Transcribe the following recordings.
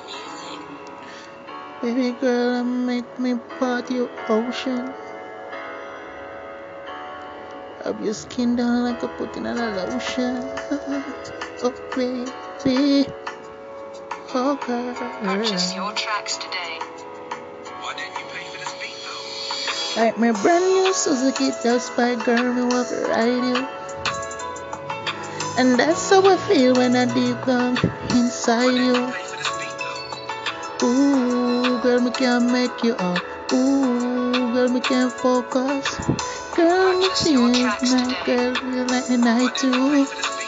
Baby girl, make me part your ocean. Rub your skin down like a putting on a lotion. Oh baby, oh girl. Purchase your tracks today. Why didn't you pay for this beat though? Like my brand new Suzuki, that's by girl, me want to ride you. And that's how I feel when I deep down inside you. Ooh, girl, me can't make you up. Ooh, girl, me can't focus. Girl, me feel night, girl, feel like the night too.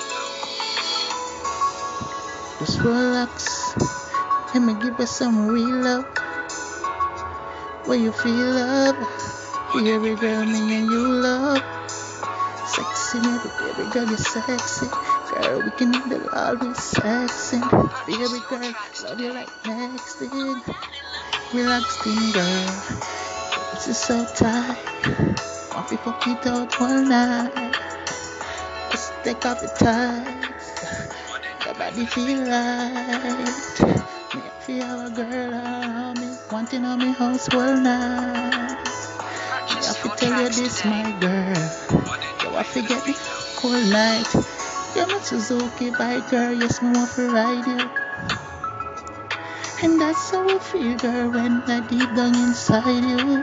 Just relax, let me give you some real love. Where you feel love, baby girl, me and you love. Sexy, baby girl, you're sexy. Girl, we can handle all this sexing. Baby girl, love you like next thing. Relaxing, girl. This is so tight. Want to fuck it out all night. Let's take off the tights. Your body feel right. Me feel a girl around me, wanting on me house all night. Me have to tell you this, my girl. You have to get me all night. You're my Suzuki by girl, yes, me want to ride you. And that's how I feel, girl, when I deep down inside you.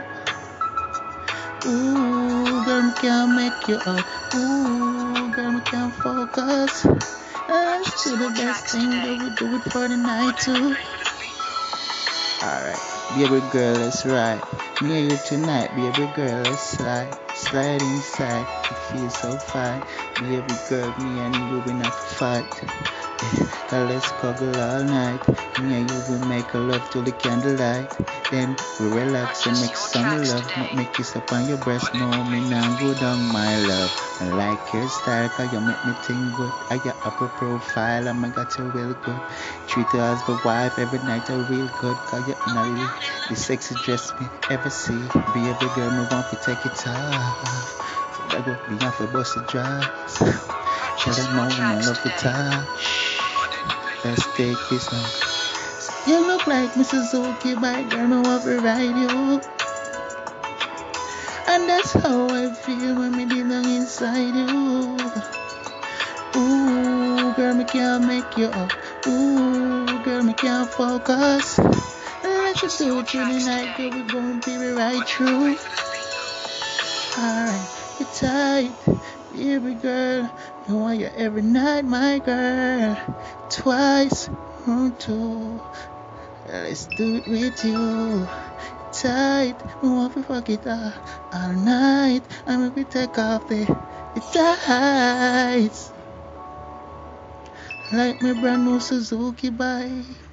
Ooh, girl, me can't make you up. Ooh, girl, me can't focus. Let's do the best thing, that we do it for the night too. Alright, baby girl, let's ride. Me and you tonight, baby girl, let's slide. Slide inside, it feels so fine. Baby girl, me and you will not fight. Let's cuddle all night. Me and you will make a love till the candlelight. Then we relax and make some love. Make me kiss up on your breast. No, me now go down, my love. I like your style, cause you make me think good. I got upper profile, and I got you real good. Treat you as the wife every night, I real good. Cause you're not the sexy dress me ever see. Baby girl, me want to take it off. I go be off the bus to drive. Tell them no, I love the touch. Let's take this now. You look like Mrs. Suzuki, my girl, me want to ride you. And that's how I feel when me deep down inside you. Ooh, girl, me can't make you up. Ooh, girl, me can't focus. Let's just do it through the night, girl, we gon' be right through. Alright, you're tight, baby girl. I want you every night, my girl. Twice or two. Let's do it with you. Tight, we want to fuck it up all night. And maybe take off the tights. Like my brand new Suzuki bike.